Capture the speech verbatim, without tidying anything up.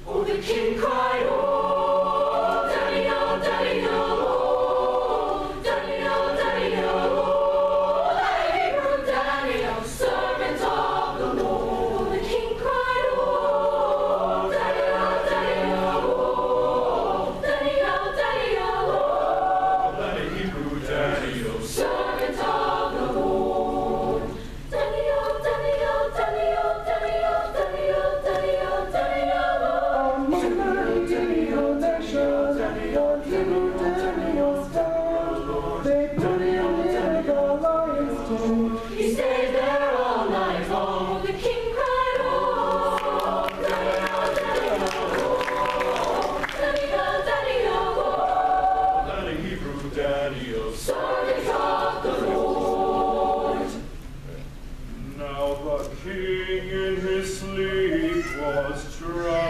Oh, the king cried, oh, Daddy-o, Daddy-o, oh, Daddy-o, Daddy-o, oh, the Hebrew Daddy-o, servant of the Lord. The king cried, oh, Daddy-o, Daddy-o, oh, Daddy-o, Daddy-o, oh, the Hebrew Daddy-o, servant of the Lord. Daddy-o, Daddy-o, Daddy-o, Daddy-o, Daddy-o, Daddy-o, Daddy-o, oh, Daddy-o, Daddy-o, Daddy-o, Daddy-o, Hebrew Daddy-o, style. They put him in the lion's den. he stayed there all night long. The king cried, oh, Daddy-o, Daddy-o, oh, Daddy-o, Daddy-o, oh, the Hebrew Daddy-o, servant of the Lord. now the king in his sleep was drunk.